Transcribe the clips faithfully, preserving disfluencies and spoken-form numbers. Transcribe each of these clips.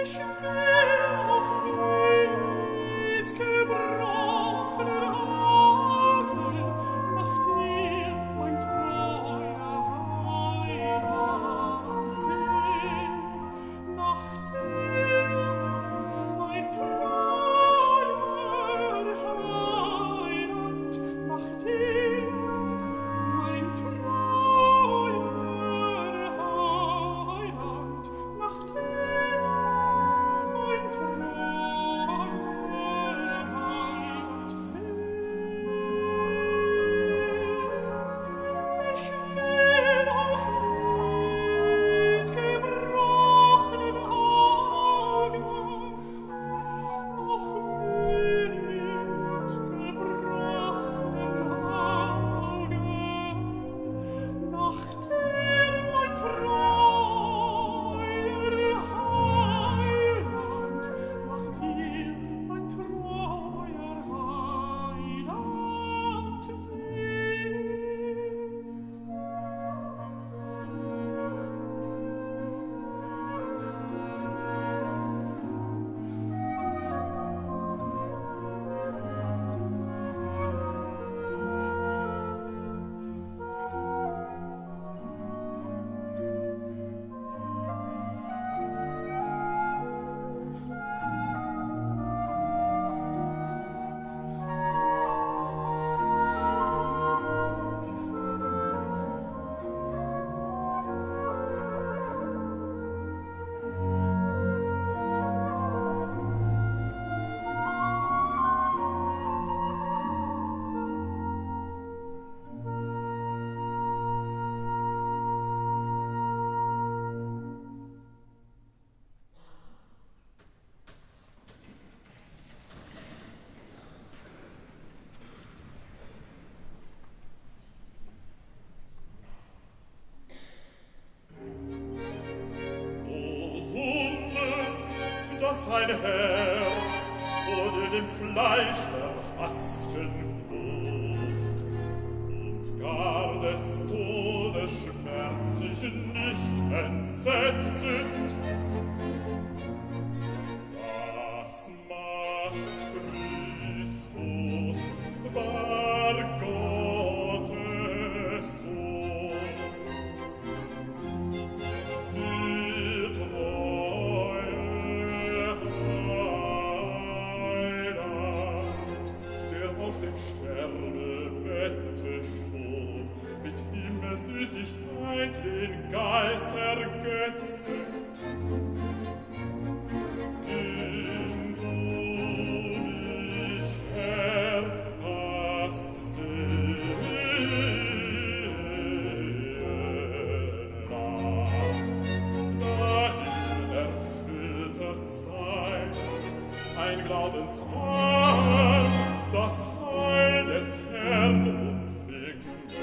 Sein Herz wurde dem Fleisch verhassten Luft und gar des Todes Schmerz sich nicht entsetzend. Das macht Christus, war Gottes Sohn. Die Treue auf dem Sterbebette schon, mit Himmelsüßigkeit den Geist ergötzend, den du mich, Herr, hast sehen lassen. Da in erfüllter Zeit ein Glaubensarm das Heil des Herrn umfing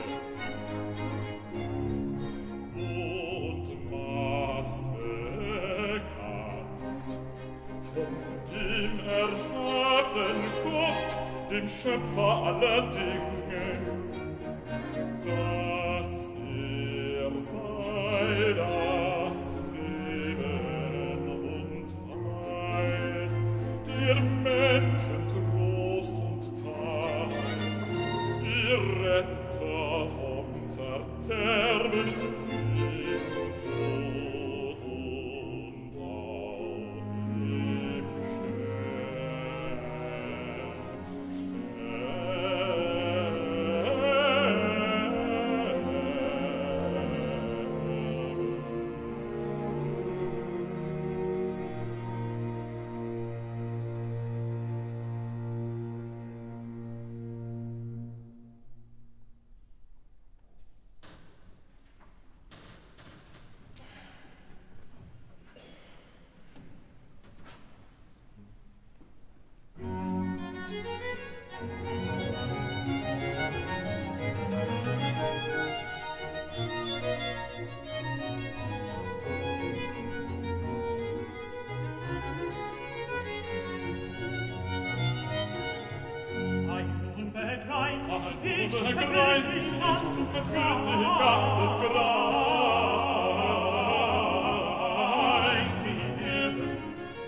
und machst bekannt von dem erhabenen Gott, dem Schöpfer aller Dinge, dass er sei das Leben und Heil der Menschen Trost und Tag, ihr Retter vom Verderben, im Tod und auf dem Stern. Ich begreife nicht, du befüllt den ganzen Kreis.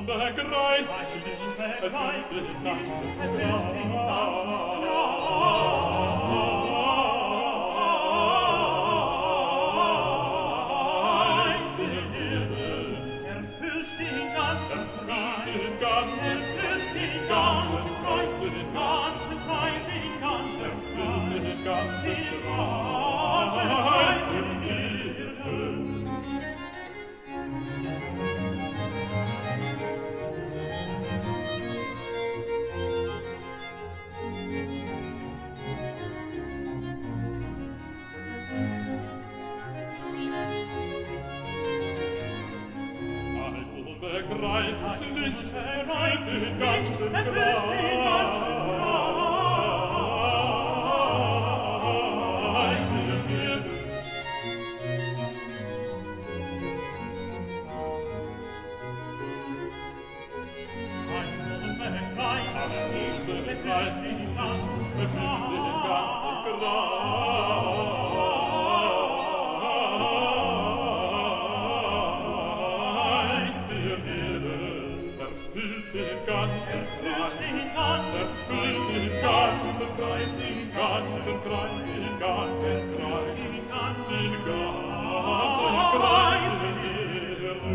unbegreiflich, erfüllt den ganzen Kreis der Erde, erfüllt den ganzen Kreis, erfüllt den ganzen Kreis, den ganzen Kreis, den ganzen Kreis, den ganzen Kreis, den ganzen Kreis der Erde. Begreiflich nicht, erfüllt den ganzen Kreis der Erde. Ein unbegreiflich nicht, begreiflich nicht, erfüllt den ganzen Kreis der Erde. Erfüllt den ganzen Kreis, erfüllt den ganzen Kreis, den ganzen Kreis, den ganzen Kreis, den ganzen Kreis der Erde.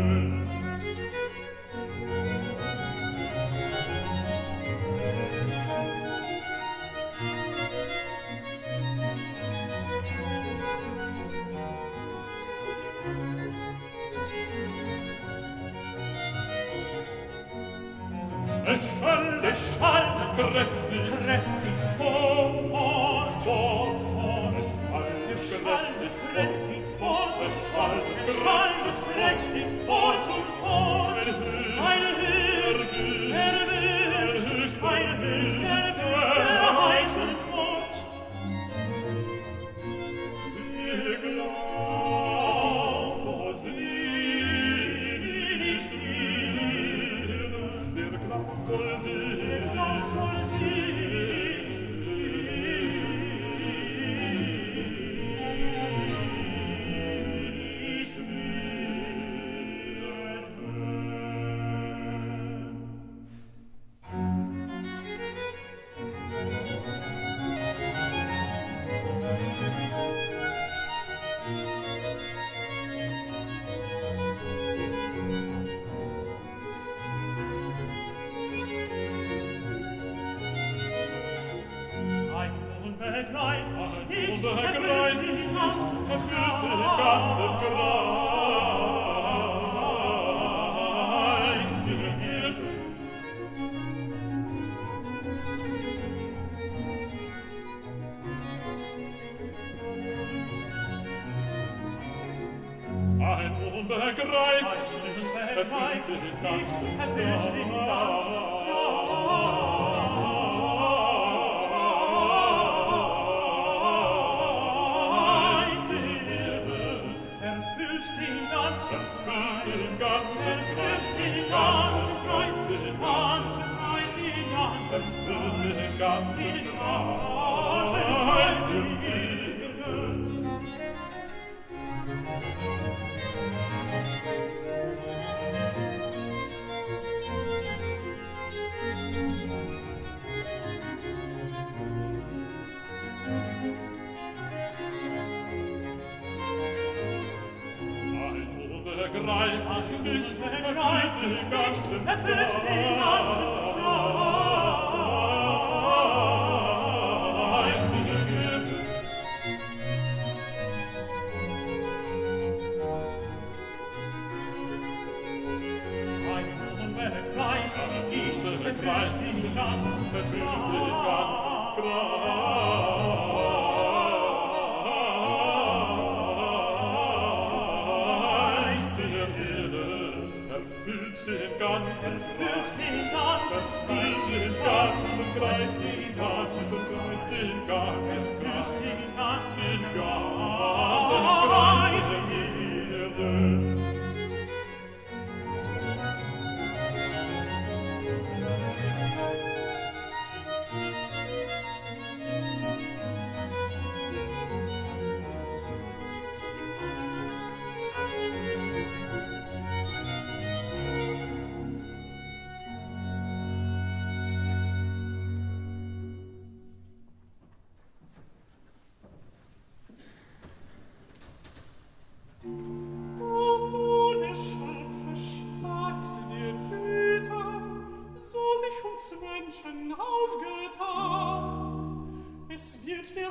Es schallt, es schallt, kräftig, kräftig, fort, fort, fort, fort. Es schallt, kräftig, fort, es schallt, kräftig, fort und fort. Eine Hüst, eine Hüst, eine Hüst, eine heißes Wort. Wir glaubt, so selig wir, der Glaubt soll selig, der Glaubt soll selig Begreiflich nicht, erfüllt den ganzen Kreis der Erde. Ein unbegreiflich nicht, erfüllt den ganzen Kreis. Den ganzen Kreis, den ganzen Kreis, den ganzen Kreis, den ganzen Kreis, den ganzen Kreis der Erde. Begreiflich nicht, erfüllt den ganzen Kreis der Erde. Ein unbegreiflich nicht, erfüllt den ganzen Kreis. Erfüllt den ganzen Kreis, den ganzen Kreis, den ganzen Kreis, den ganzen Kreis, den ganzen Kreis der Erde.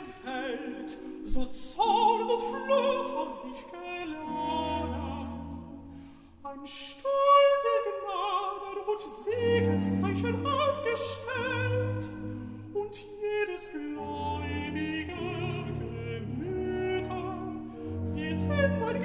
Welt so Zorn und Fluch auf sich geladen. Ein Stuhl der Gnade und Siegeszeichen aufgestellt und jedes gläubige Gemüter wird in sein